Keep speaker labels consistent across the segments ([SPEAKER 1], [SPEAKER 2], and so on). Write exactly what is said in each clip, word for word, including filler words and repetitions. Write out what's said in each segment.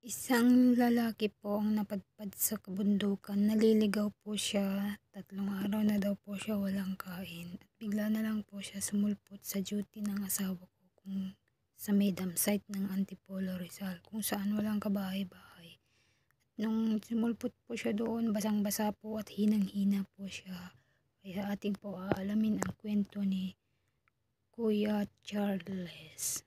[SPEAKER 1] Isang lalaki po ang napadpad sa kabundukan. Naliligaw po siya. Tatlong araw na daw po siya walang kain. At bigla na lang po siya sumulpot sa duty ng asawa ko kung sa may dam site ng Antipolo Rizal, kung saan walang kabahay-bahay. At nung sumulpot po siya doon, basang-basa po at hinang-hina po siya. Kaya ating po aalamin ang kwento ni Kuya Charles.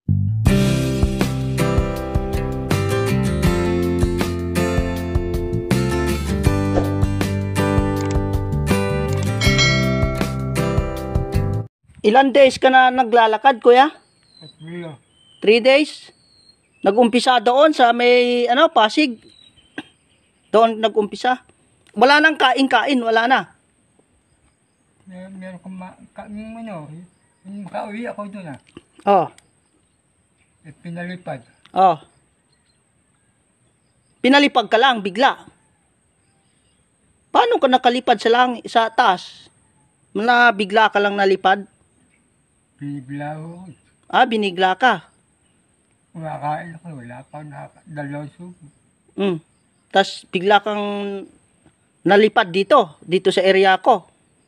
[SPEAKER 2] Ilan days ka na naglalakad, kuya?
[SPEAKER 3] Tatlo.
[SPEAKER 2] Three days? Nag-umpisa doon sa may, ano, Pasig. Doon nag-umpisa. Wala nang kain-kain, wala na.
[SPEAKER 3] Mer meron kong ma ka yung ano, yung makauwi ako doon ah.
[SPEAKER 2] Oh,
[SPEAKER 3] Eh, pinalipad.
[SPEAKER 2] oh. Pinalipag ka lang, bigla. Paano ka nakalipad sa lang sa taas? Na bigla ka lang nalipad?
[SPEAKER 3] Binigla ako.
[SPEAKER 2] Ah, binigla ka.
[SPEAKER 3] Kumakain ako. Wala pa ako. Dalawang subo.
[SPEAKER 2] Mm. Tapos bigla kang nalipad dito, dito sa area ko.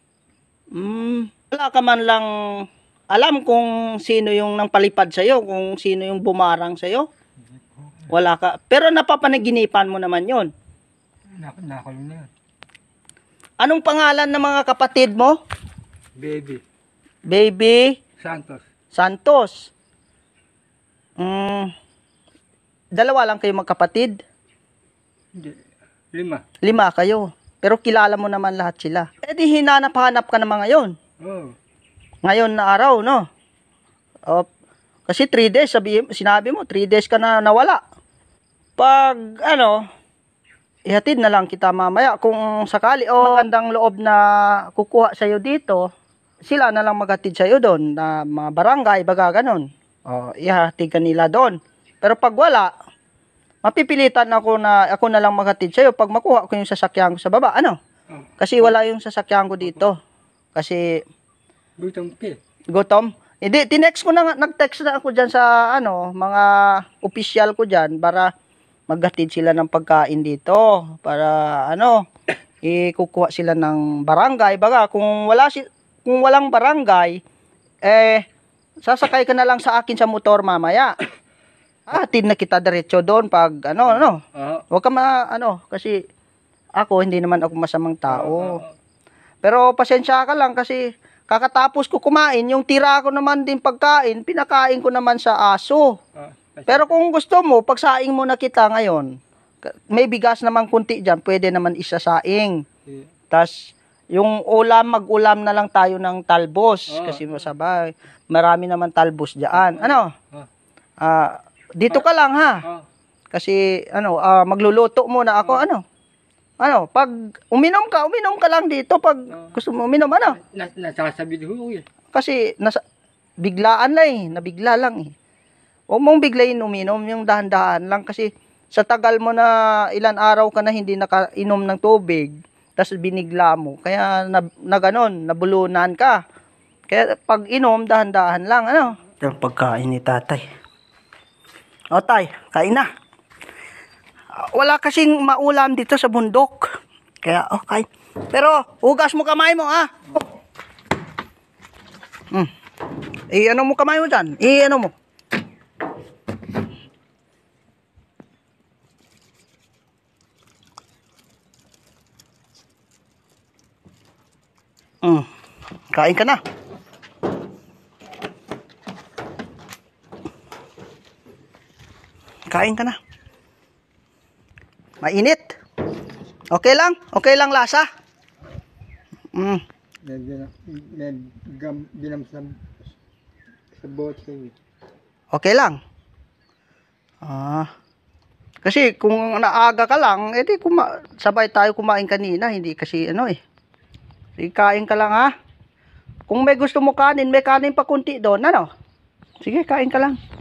[SPEAKER 2] Mm. Wala ka man lang alam kung sino yung nang palipad sa'yo, kung sino yung bumarang sa'yo. Wala ka. Pero napapanaginipan mo naman yon.
[SPEAKER 3] Nak nakulong na yun.
[SPEAKER 2] Anong pangalan ng mga kapatid mo?
[SPEAKER 3] Baby.
[SPEAKER 2] Baby
[SPEAKER 3] Santos.
[SPEAKER 2] Santos. Mm. Dalawa lang kayo magkapatid?
[SPEAKER 3] Hindi. Lima.
[SPEAKER 2] Lima kayo. Pero kilala mo naman lahat sila. Eh di hinanap-hanap ka naman ngayon.
[SPEAKER 3] Oh.
[SPEAKER 2] Ngayon na araw, no? O, kasi three days, sabi, sinabi mo, three days ka na nawala. Pag, ano, ihatid na lang kita mamaya. Kung sakali, o magandang loob na kukuha sa'yo dito, sila na lang maghatid sa'yo doon, na mga barangay, baga ganun. O, ihatid ka nila doon. Pero pag wala, mapipilitan ako na ako na lang maghatid sa'yo pag makuha ko yung sasakyan ko sa baba. Ano?
[SPEAKER 3] Oh.
[SPEAKER 2] Kasi wala yung sasakyan ko dito. Kasi,
[SPEAKER 3] Gutom ka.
[SPEAKER 2] gutom? Hindi, tinext ko na nga, nag-text na ako dyan sa, ano, mga official ko dyan para maghatid sila ng pagkain dito. Para, ano, ikukuha sila ng barangay. Baga, kung wala si kung walang barangay, eh, sasakay ka na lang sa akin sa motor mamaya. Hatid na kita diretso doon pag, ano, ano.
[SPEAKER 3] Oo.
[SPEAKER 2] Huwag ka ma, ano, kasi ako, hindi naman ako masamang tao.
[SPEAKER 3] Oo.
[SPEAKER 2] Pero pasensya ka lang kasi kakatapos ko kumain, yung tira ko naman din pagkain, pinakain ko naman sa aso.
[SPEAKER 3] Ah,
[SPEAKER 2] Pero kung gusto mo, pagsaing mo na kita ngayon, may bigas naman kunti dyan, pwede naman isasaing.
[SPEAKER 3] eh,
[SPEAKER 2] Tas yung ulam, mag-ulam na lang tayo ng talbos.
[SPEAKER 3] Oh.
[SPEAKER 2] Kasi masabay, marami naman talbos dyan. Ano?
[SPEAKER 3] Oh.
[SPEAKER 2] Ah, dito ka lang ha.
[SPEAKER 3] Oh.
[SPEAKER 2] Kasi ano, ah, magluluto muna ako, ano? Ano, pag uminom ka, uminom ka lang dito pag gusto mo uminom, ano?
[SPEAKER 3] Na nasasabi ko eh.
[SPEAKER 2] Kasi nasa biglaan lang eh, nabigla lang eh. Huwag mong biglayin uminom, yung dahan-dahan lang kasi sa tagal mo na ilan araw ka na hindi nakainom ng tubig, tapos binigla mo, kaya na, na ganon, nabulunan ka. Kaya pag inom, dahan-dahan lang, ano? Yung pagkain ni tatay. O tay, kain na. Wala kasing maulam dito sa bundok. Kaya, okay. Pero, hugas mo kamay mo, ha? Hmm. I-ano mo kamay mo dyan? I-ano mo? Hmm. Kain ka na. Kain ka na. Mainit. Okay lang? Okay lang lasa? Mm.
[SPEAKER 3] Binam sa sa bote.
[SPEAKER 2] Okay lang. Ah. Kasi kung naaga ka lang, edi kuma sabay tayo kumain kanina, hindi kasi ano eh. Sige, kain ka lang ha. Kung may gusto mo kanin, may kanin pa kunti doon, ano? Sige, kain ka lang.